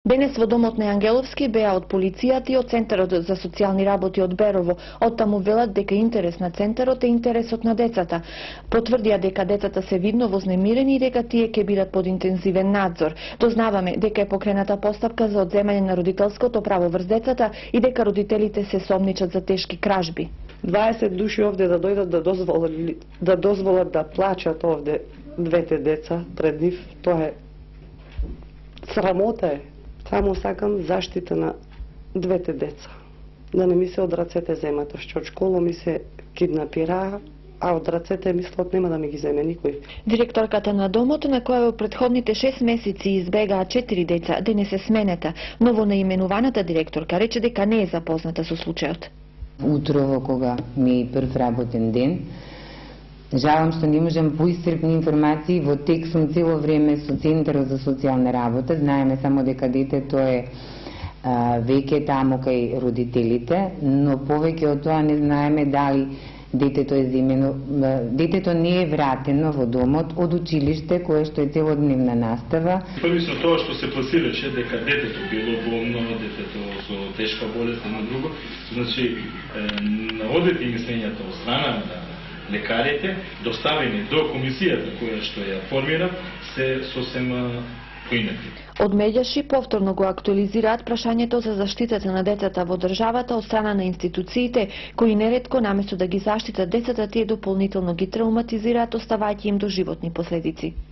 Денес во домот на Ангеловски беа од полицијата и од Центарот за социјални работи од Берово. Оттаму велат дека интерес на центарот е интересот на децата. Потврдија дека децата се видно вознемирени и дека тие ќе бидат под интензивен надзор. Дознаваме дека е покрената постапка за одземање на родителското право врз децата и дека родителите се сомничат за тешки кражби. 20 души овде да дојдат да дозволат да плачат овде двете деца пред нив, тоа е срамота е. Само сакам заштита на двете деца. Да не ми се од рацете земат, што од школа ми се киднапираа, а од рацете мислат нема да ми ги земе никој. Директорката на домот, на која во претходните 6 месеци избегаа 4 деца, денес е сменета. Ново наименуваната директорка рече дека не е запозната со случајот. Утрово, кога ми е прв работен ден, жалам што не можам поисцрпни информации, во тек сум цело време со Центарот за социјална работа, знаеме само дека детето е веќе таму кај родителите, но повеќе од тоа не знаеме дали детето е земено, детето не е вратено во домот од училиште кое што е целодневна настава. Првично тоа што се пласираше дека детето било болно, детето со тешка болест и друго, значи наводите и мислењата од страна на лекарите, доставени до комисијата која што ја формира, се сосем поинакви. Од Megjasi повторно го актуализираат прашањето за заштитата на децата во државата од страна на институциите, кои неретко наместо да ги заштитат децата, тие дополнително ги травматизираат, оставајќи им доживотни последици.